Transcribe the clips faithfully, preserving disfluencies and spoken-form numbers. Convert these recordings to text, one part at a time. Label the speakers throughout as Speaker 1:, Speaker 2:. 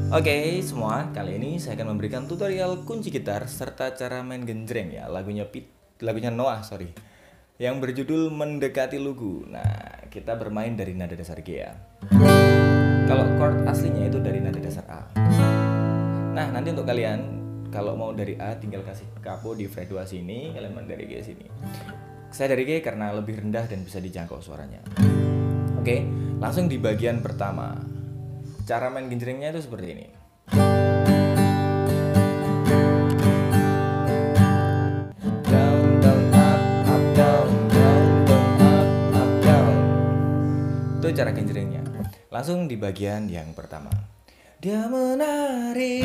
Speaker 1: Oke semua, kali ini saya akan memberikan tutorial kunci gitar serta cara main genjreng ya, lagunya Pit, lagunya Noah sorry, yang berjudul Mendekati Lugu. Nah, kita bermain dari nada dasar G ya. Kalau chord aslinya itu dari nada dasar A. Nah, nanti untuk kalian kalau mau dari A tinggal kasih kapo di fret dua sini, kalian main dari G sini. Saya dari G karena lebih rendah dan bisa dijangkau suaranya. Oke, langsung di bagian pertama. Cara main genjrengnya itu seperti ini. Down, down, up, up, down, down, down, up, up, down. Itu cara genjrengnya. Langsung di bagian yang pertama. Dia menari,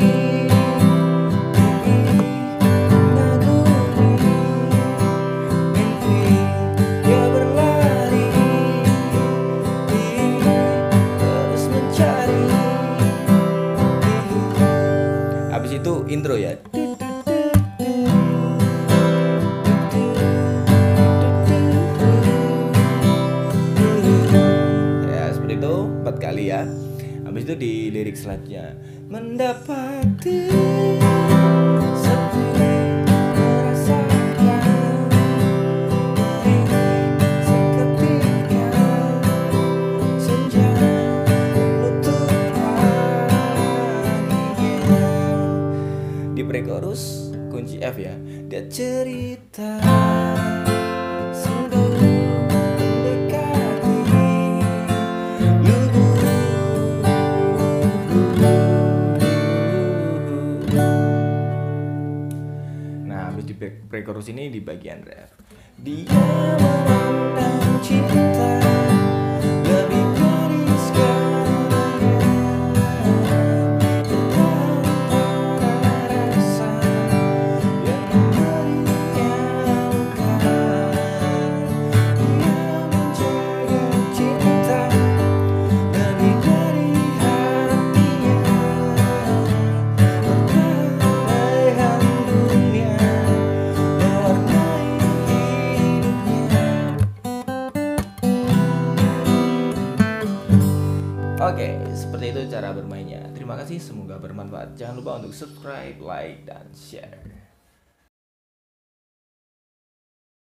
Speaker 1: itu intro ya. Ya seperti itu empat kali ya. Habis itu di lirik selanjutnya mendapati sepi merasakan seketika senja di pre-chorus kunci F ya. Dia cerita sambil mendekati lugu. Nah, habis di pre-chorus ini di bagian ref. Dia memandang cinta lebih dari sekarang. Oke, seperti itu cara bermainnya. Terima kasih, semoga bermanfaat. Jangan lupa untuk subscribe, like, dan share.